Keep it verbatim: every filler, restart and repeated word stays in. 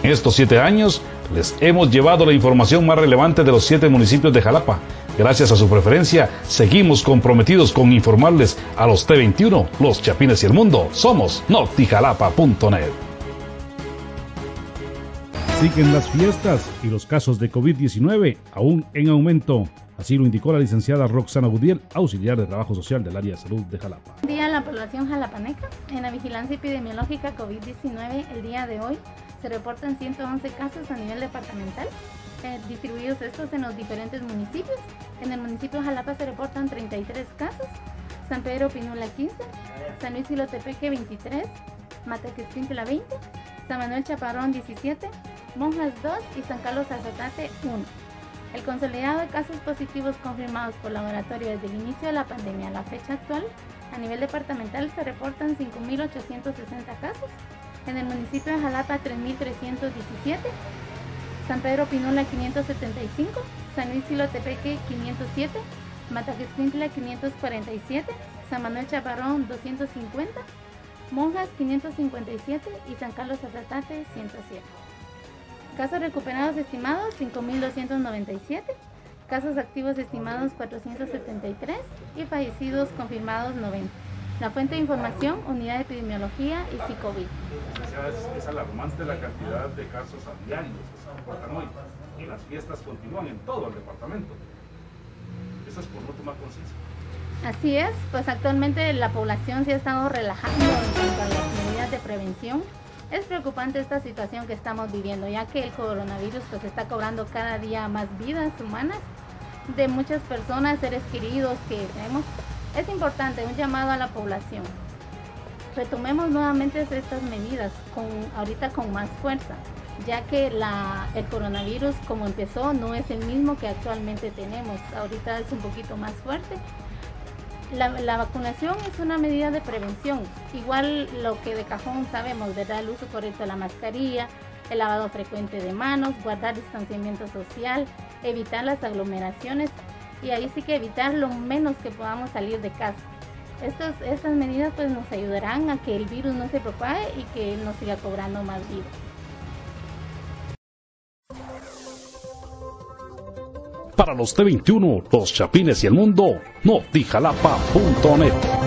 estos siete años les hemos llevado la información más relevante de los siete municipios de Jalapa. Gracias a su preferencia, seguimos comprometidos con informarles a los T veintiuno, los Chapines y el mundo. Somos noti jalapa punto net. Siguen las fiestas y los casos de COVID diecinueve aún en aumento. Así lo indicó la licenciada Roxana Gudiel, auxiliar de Trabajo Social del Área de Salud de Jalapa. Buen día a la población jalapaneca. En la vigilancia epidemiológica COVID diecinueve, el día de hoy se reportan ciento once casos a nivel departamental, eh, distribuidos estos en los diferentes municipios. En el municipio de Jalapa se reportan treinta y tres casos, San Pedro Pinula quince, San Luis Xilotepeque veintitrés, Matequesquintla veinte, San Manuel Chaparrón diecisiete, Monjas dos y San Carlos Azotate uno. El consolidado de casos positivos confirmados por laboratorio desde el inicio de la pandemia a la fecha actual, a nivel departamental se reportan cinco mil ochocientos sesenta casos, en el municipio de Jalapa tres mil trescientos diecisiete, San Pedro Pinula quinientos setenta y cinco, San Luis Xilotepeque quinientos siete, Matequesquintla quinientos cuarenta y siete, San Manuel Chaparrón doscientos cincuenta, Monjas quinientos cincuenta y siete y San Carlos Azotate ciento siete. Casos recuperados estimados cinco mil doscientos noventa y siete, casos activos estimados cuatrocientos setenta y tres y fallecidos confirmados noventa. La fuente de información, Unidad de Epidemiología y Psicovid. Es, es alarmante la cantidad de casos a diarios que se reportan hoy y las fiestas continúan en todo el departamento. Eso es por no tomar conciencia. Así es, pues actualmente la población se ha estado relajando en cuanto a las medidas de prevención. Es preocupante esta situación que estamos viviendo, ya que el coronavirus pues está cobrando cada día más vidas humanas de muchas personas, seres queridos que tenemos. Es importante un llamado a la población. Retomemos nuevamente estas medidas, con, ahorita con más fuerza, ya que la, el coronavirus como empezó no es el mismo que actualmente tenemos. Ahorita es un poquito más fuerte. La, la vacunación es una medida de prevención, igual lo que de cajón sabemos, ¿verdad? El uso correcto de la mascarilla, el lavado frecuente de manos, guardar distanciamiento social, evitar las aglomeraciones y ahí sí que evitar lo menos que podamos salir de casa. Estos, estas medidas pues nos ayudarán a que el virus no se propague y que no siga cobrando más vidas. Para los T veintiuno, los Chapines y el mundo, noti jalapa punto net.